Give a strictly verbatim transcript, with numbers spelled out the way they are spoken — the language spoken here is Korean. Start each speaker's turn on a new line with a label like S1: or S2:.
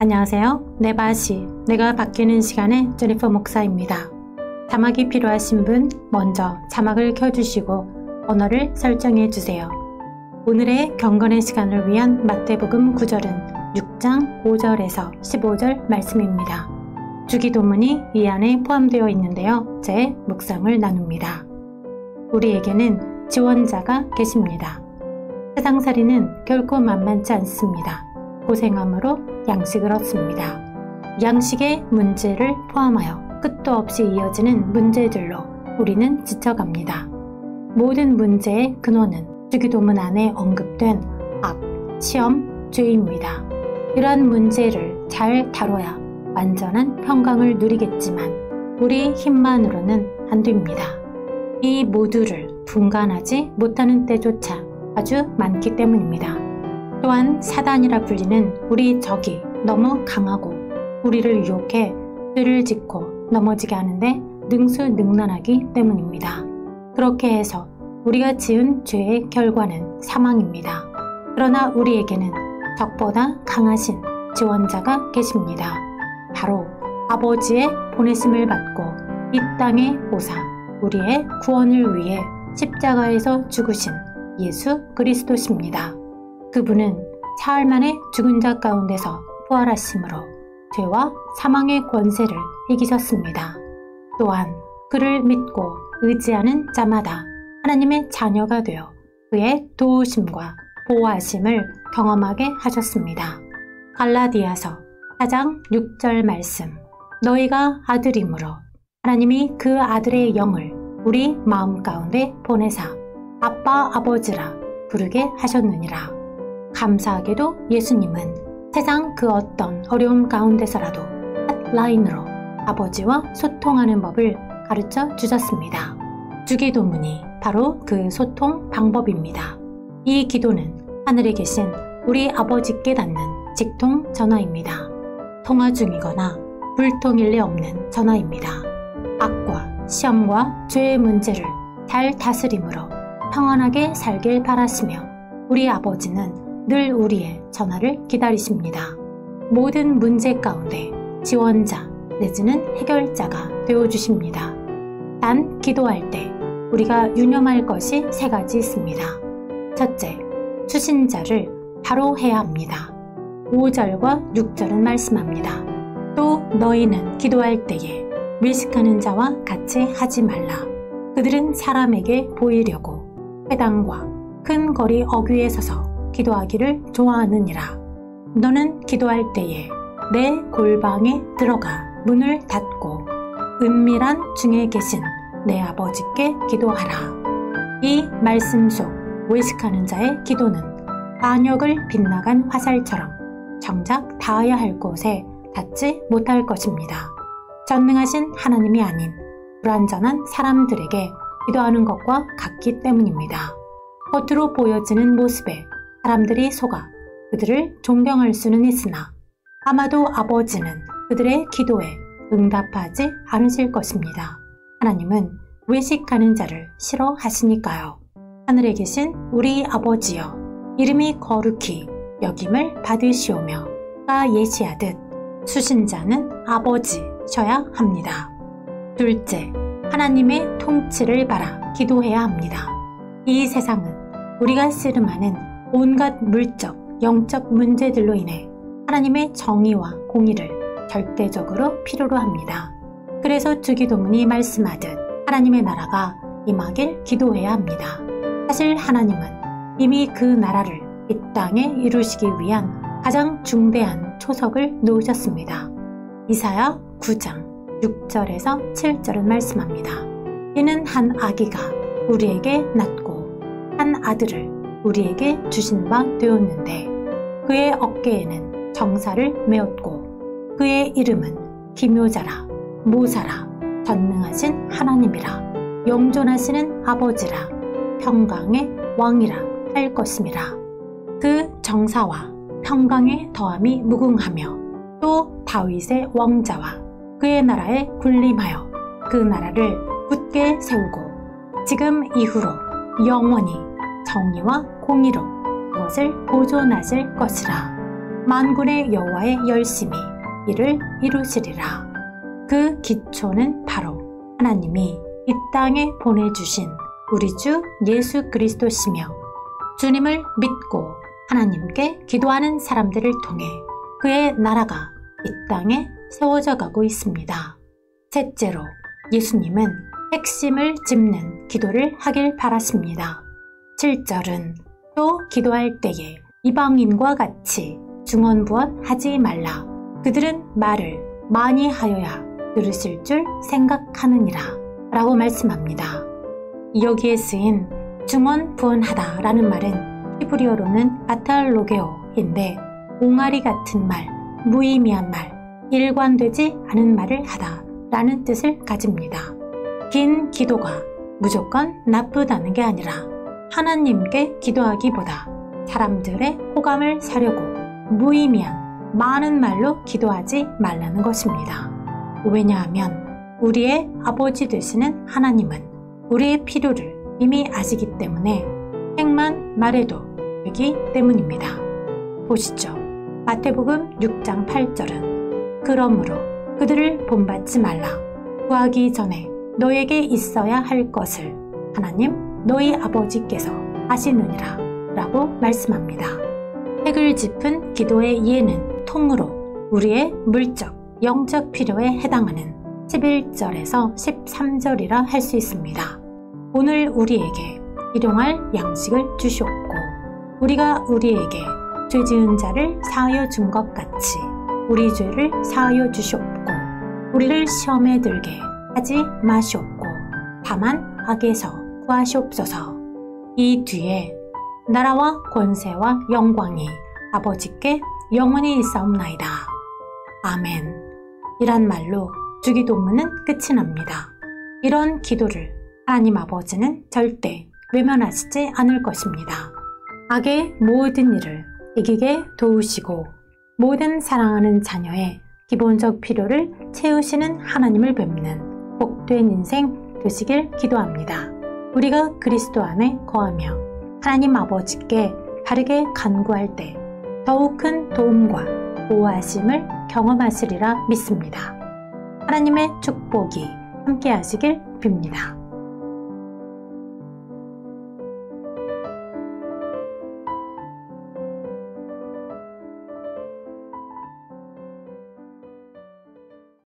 S1: 안녕하세요. 내바시, 내가 바뀌는 시간의 제니퍼 목사입니다. 자막이 필요하신 분 먼저 자막을 켜주시고 언어를 설정해 주세요. 오늘의 경건의 시간을 위한 마태복음 구절은 육 장 오 절에서 십오 절 말씀입니다. 주기도문이 이 안에 포함되어 있는데요. 제 묵상을 나눕니다. 우리에게는 지원자가 계십니다. 세상살이는 결코 만만치 않습니다. 고생함으로 양식을 얻습니다. 양식의 문제를 포함하여 끝도 없이 이어지는 문제들로 우리는 지쳐갑니다. 모든 문제의 근원은 주기도문 안에 언급된 악, 시험, 죄입니다. 이러한 문제를 잘 다뤄야 완전한 평강을 누리겠지만 우리 힘만으로는 안 됩니다. 이 모두를 분간하지 못하는 때조차 아주 많기 때문입니다. 또한 사단이라 불리는 우리 적이 너무 강하고 우리를 유혹해 죄를 짓고 넘어지게 하는데 능수능란하기 때문입니다. 그렇게 해서 우리가 지은 죄의 결과는 사망입니다. 그러나 우리에게는 적보다 강하신 지원자가 계십니다. 바로 아버지의 보내심을 받고 이 땅에 오사 우리의 구원을 위해 십자가에서 죽으신 예수 그리스도십니다. 그분은 사흘 만에 죽은 자 가운데서 부활하심으로 죄와 사망의 권세를 이기셨습니다. 또한 그를 믿고 의지하는 자마다 하나님의 자녀가 되어 그의 도우심과 보호하심을 경험하게 하셨습니다. 갈라디아서 사 장 육 절 말씀. 너희가 아들이므로 하나님이 그 아들의 영을 우리 마음 가운데 보내사 아빠 아버지라 부르게 하셨느니라. 감사하게도 예수님은 세상 그 어떤 어려움 가운데서라도 핫라인으로 아버지와 소통하는 법을 가르쳐 주셨습니다. 주기도문이 바로 그 소통 방법입니다. 이 기도는 하늘에 계신 우리 아버지께 닿는 직통 전화입니다. 통화 중이거나 불통일 리 없는 전화입니다. 악과 시험과 죄의 문제를 잘 다스림으로 평안하게 살길 바라시며 우리 아버지는 늘 우리의 전화를 기다리십니다. 모든 문제 가운데 지원자 내지는 해결자가 되어주십니다. 단 기도할 때 우리가 유념할 것이 세 가지 있습니다. 첫째, 수신자를 바로 해야 합니다. 오 절과 육 절은 말씀합니다. 또 너희는 기도할 때에 밀식하는 자와 같이 하지 말라. 그들은 사람에게 보이려고 회당과 큰 거리 어귀에 서서 기도하기를 좋아하느니라. 너는 기도할 때에 내 골방에 들어가 문을 닫고 은밀한 중에 계신 내 아버지께 기도하라. 이 말씀 속 외식하는 자의 기도는 반역을 빗나간 화살처럼 정작 닿아야 할 곳에 닿지 못할 것입니다. 전능하신 하나님이 아닌 불완전한 사람들에게 기도하는 것과 같기 때문입니다. 겉으로 보여지는 모습에 사람들이 속아 그들을 존경할 수는 있으나 아마도 아버지는 그들의 기도에 응답하지 않으실 것입니다. 하나님은 외식하는 자를 싫어하시니까요. 하늘에 계신 우리 아버지여, 이름이 거룩히 여김을 받으시오며 가 예시하듯 수신자는 아버지셔야 합니다. 둘째, 하나님의 통치를 바라 기도해야 합니다. 이 세상은 우리가 씨름하는 온갖 물적, 영적 문제들로 인해 하나님의 정의와 공의를 절대적으로 필요로 합니다. 그래서 주기도문이 말씀하듯 하나님의 나라가 임하길 기도해야 합니다. 사실 하나님은 이미 그 나라를 이 땅에 이루시기 위한 가장 중대한 초석을 놓으셨습니다. 이사야 구 장 육 절에서 칠 절은 말씀합니다. 이는 한 아기가 우리에게 낳고 한 아들을 우리에게 주신 바 되었는데 그의 어깨에는 정사를 메었고 그의 이름은 기묘자라 모사라 전능하신 하나님이라 영존하시는 아버지라 평강의 왕이라 할 것임이라. 그 정사와 평강의 더함이 무궁하며 또 다윗의 왕자와 그의 나라에 군림하여 그 나라를 굳게 세우고 지금 이후로 영원히 정의와 공의로 그것을 보존하실 것이라. 만군의 여호와의 열심히 이를 이루시리라. 그 기초는 바로 하나님이 이 땅에 보내주신 우리 주 예수 그리스도시며 주님을 믿고 하나님께 기도하는 사람들을 통해 그의 나라가 이 땅에 세워져 가고 있습니다. 셋째로 예수님은 핵심을 짚는 기도를 하길 바랐습니다. 칠 절은 또 기도할 때에 이방인과 같이 중언부언하지 말라. 그들은 말을 많이 하여야 들으실 줄 생각하느니라 라고 말씀합니다. 여기에 쓰인 중언부언하다 라는 말은 히브리어로는 바탈로게오인데 옹알이 같은 말, 무의미한 말, 일관되지 않은 말을 하다 라는 뜻을 가집니다. 긴 기도가 무조건 나쁘다는 게 아니라 하나님께 기도하기보다 사람들의 호감을 사려고 무의미한 많은 말로 기도하지 말라는 것입니다. 왜냐하면 우리의 아버지 되시는 하나님은 우리의 필요를 이미 아시기 때문에 행만 말해도 되기 때문입니다. 보시죠. 마태복음 육 장 팔 절은 그러므로 그들을 본받지 말라. 구하기 전에 너에게 있어야 할 것을 하나님 너희 아버지께서 아시느니라 라고 말씀합니다. 핵을 짚은 기도의 이해는 통으로 우리의 물적, 영적 필요에 해당하는 십일 절에서 십삼 절이라 할 수 있습니다. 오늘 우리에게 일용할 양식을 주시옵고 우리가 우리에게 죄 지은 자를 사하여 준 것 같이 우리 죄를 사하여 주시옵고 우리를 시험에 들게 하지 마시옵고 다만 악에서 구하시옵소서. 이 뒤에 나라와 권세와 영광이 아버지께 영원히 있사옵나이다. 아멘. 이란 말로 주기도문은 끝이 납니다. 이런 기도를 하나님 아버지는 절대 외면하시지 않을 것입니다. 악의 모든 일을 이기게 도우시고 모든 사랑하는 자녀의 기본적 필요를 채우시는 하나님을 뵙는 복된 인생 되시길 기도합니다. 우리가 그리스도 안에 거하며 하나님 아버지께 바르게 간구할 때 더욱 큰 도움과 보호하심을 경험하시리라 믿습니다. 하나님의 축복이 함께 하시길 빕니다.